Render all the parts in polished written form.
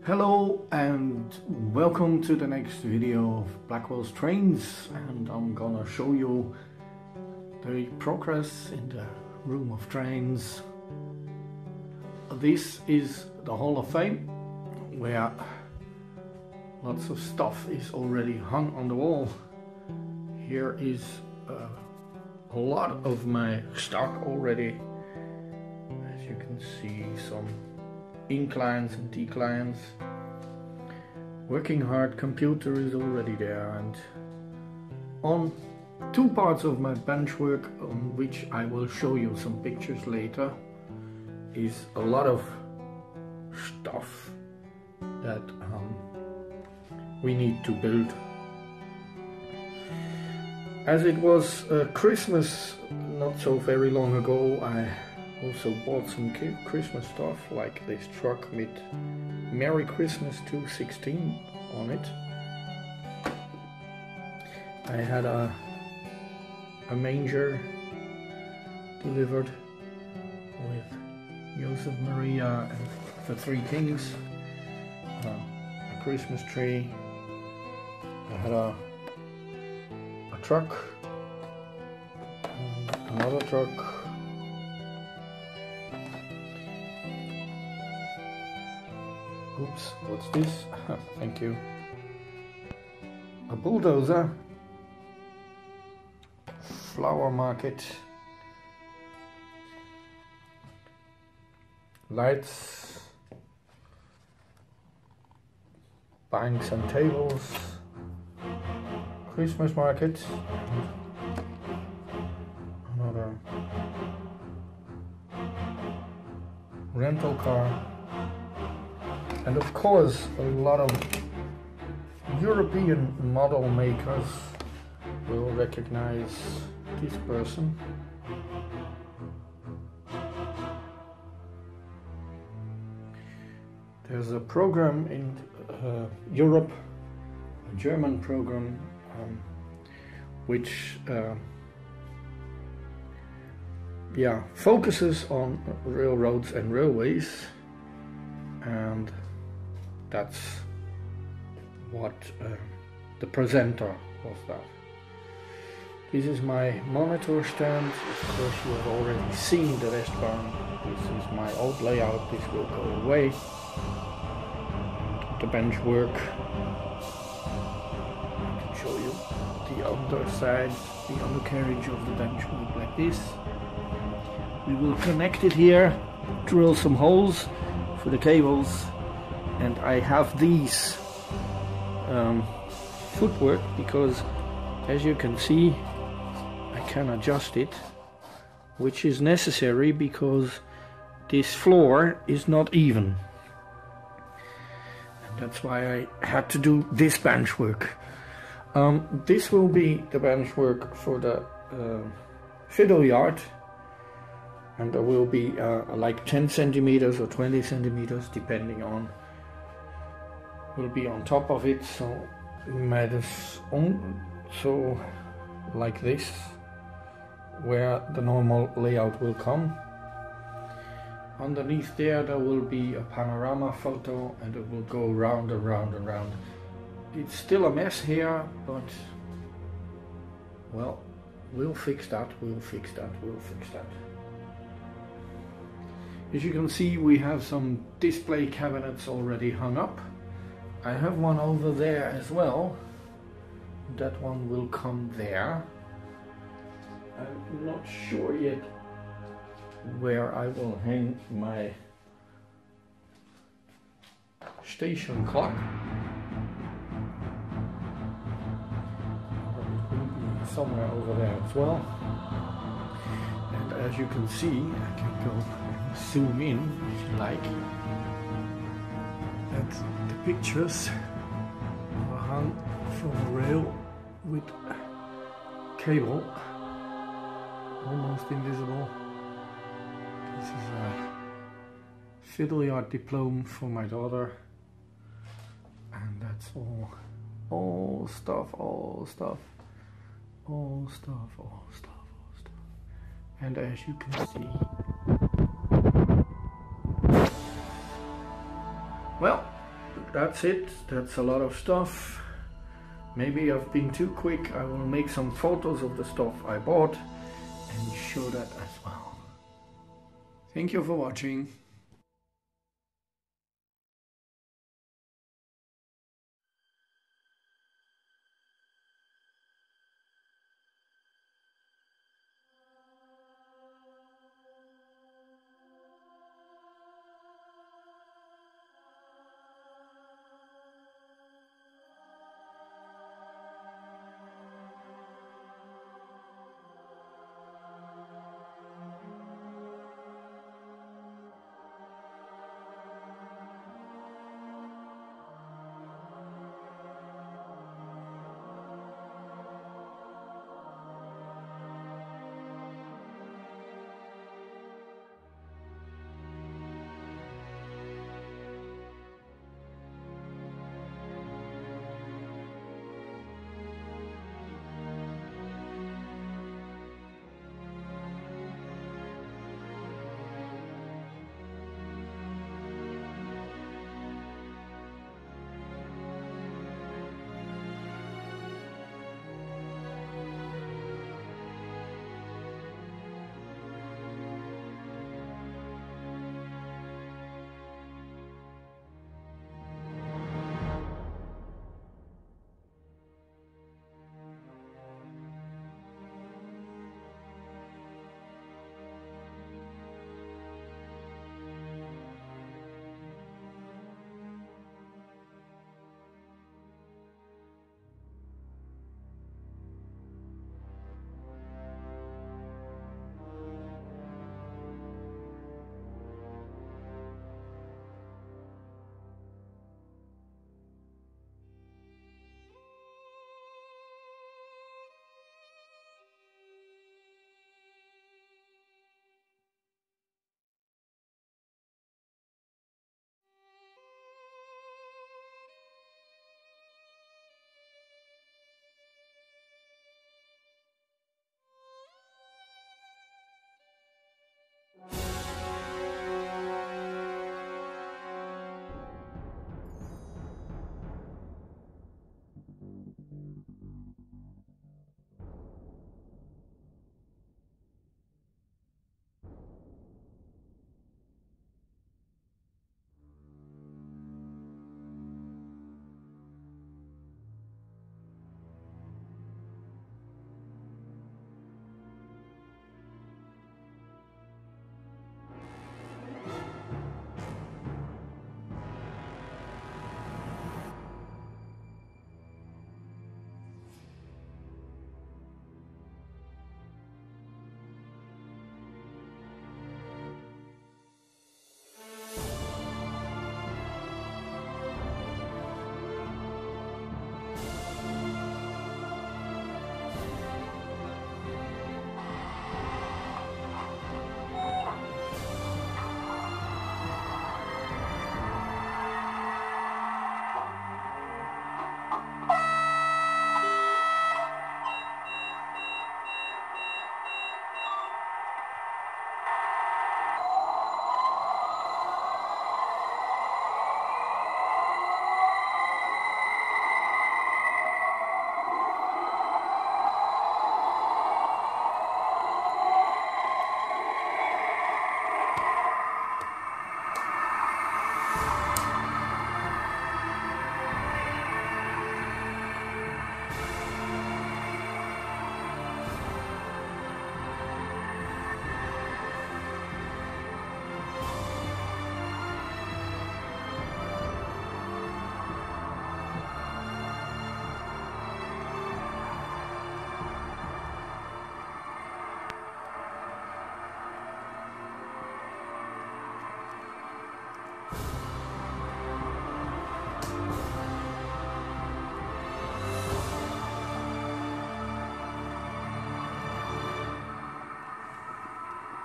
Hello and welcome to the next video of Blackwell's trains, and I'm gonna show you the progress in the room of trains. This is the Hall of Fame, where lots of stuff is already hung on the wall. Here is a lot of my stock already. As you can see, some inclines and declines. Working hard computer is already there, and on two parts of my bench work, on which I will show you some pictures later, is a lot of stuff that we need to build. As it was Christmas not so very long ago, I also bought some Christmas stuff, like this truck with Merry Christmas 216 on it. I had a manger delivered with Joseph Maria and the Three Kings, a Christmas tree. I had a truck, another truck, oops, what's this? Thank you. A bulldozer, flower market, lights, banks and tables, Christmas market, another rental car, and of course a lot of European model makers will recognize this person. There's a program in Europe, a German program, which focuses on railroads and railways, and that's what the presenter was that. This is my monitor stand. Of course, you have already seen the rest barn. This is my old layout. This will go away. The bench work. I can show you the underside, the undercarriage of the bench work like this. We will connect it here, drill some holes for the cables, and I have these footwork because, as you can see, I can adjust it, which is necessary because this floor is not even, and that's why I had to do this bench work. This will be the bench work for the fiddle yard, and there will be like 10 centimeters or 20 centimeters depending on, will be on top of it, so made this on, so like this, where the normal layout will come. Underneath there will be a panorama photo, and it will go round and round and round. It's still a mess here, but well, we'll fix that, we'll fix that, we'll fix that. As you can see, we have some display cabinets already hung up. I have one over there as well. That one will come there. I'm not sure yet where I will hang my station clock. It will be somewhere over there as well. And as you can see, I can go and zoom in if you like. And the pictures are hung from a rail with cable, almost invisible. This is a fiddle yard diploma for my daughter, and that's all stuff, all stuff, all stuff, all stuff, all stuff. And as you can see, well, that's it. That's a lot of stuff. Maybe I've been too quick. I will make some photos of the stuff I bought and show that as well. Thank you for watching.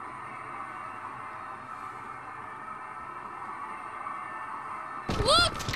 Look!